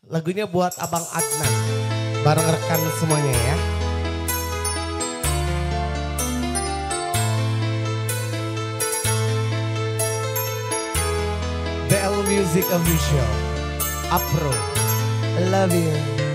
Lagunya buat Abang Adnan. Bareng rekan semuanya ya. BL Music Official. Apro. I love you.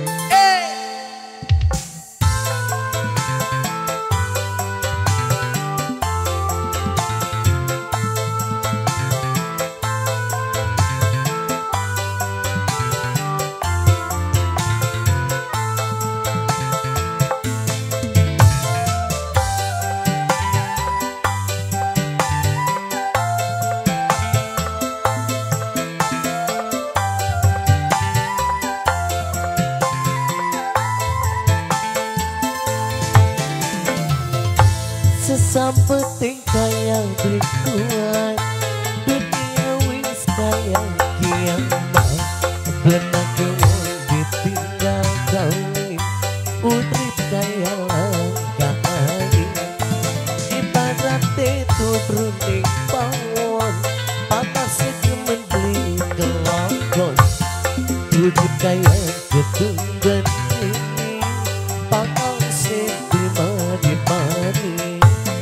Sesampaiting kaya berkuat dunia wis kaya kiamat benak kewon ditinggal kawin utrip kaya langkah angin ibarat itu bruning pawon patah sekemen beli kelakon utrip kaya ketunggan ini pakal sedih-madi-madi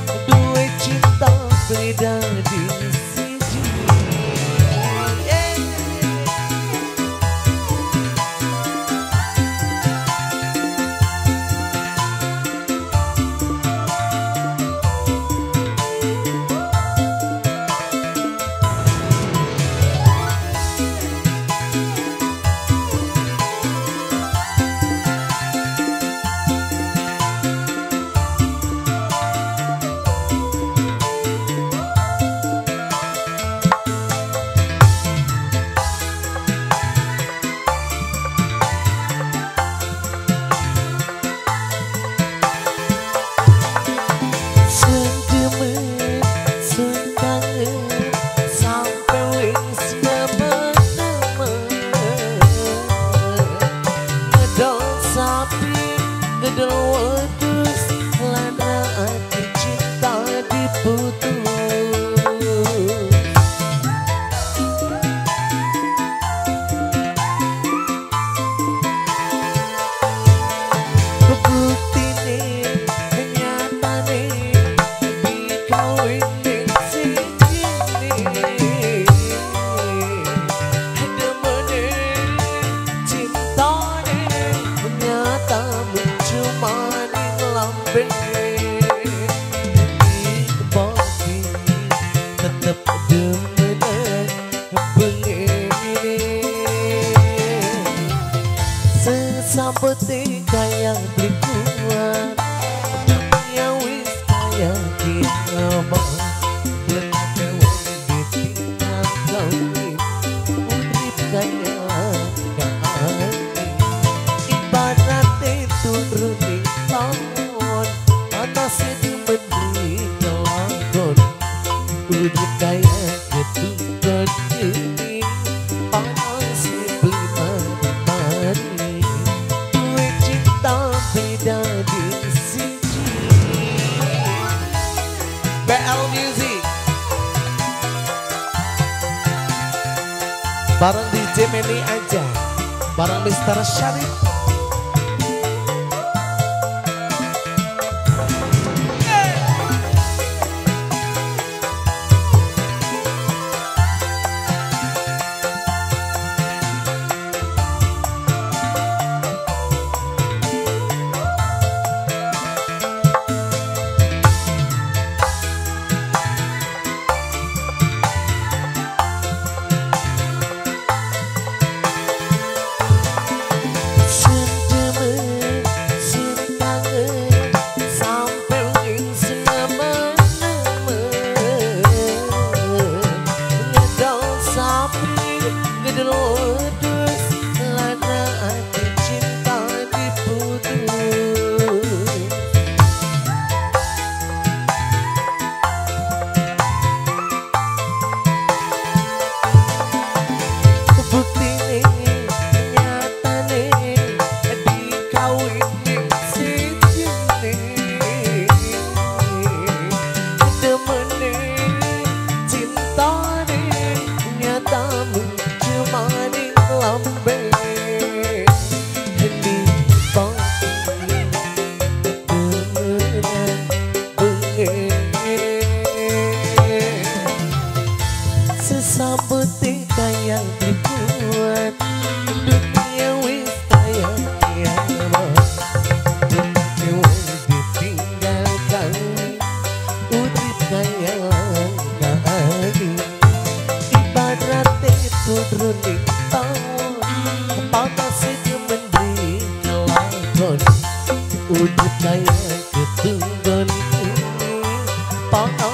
beda di siji. Sesampaiting kaya berkuat dunia wis kaya kiamat benak kewon ditinggal kawin urip kaya langkah angin ibarat itu bruning pawon patah sedih-madi kelakon urip kaya ketunggan ini panas beli-madi-madi beda di siji. BL Music bareng DJ Meni aja, bareng Mr. Syarif. putih kayak dibuat dunia wis kayak kiamat. Dunia wis ditinggalkan urip kayak langkah. Ibarat itu running tahun panas itu mending kelakon urip kayak ketunggon.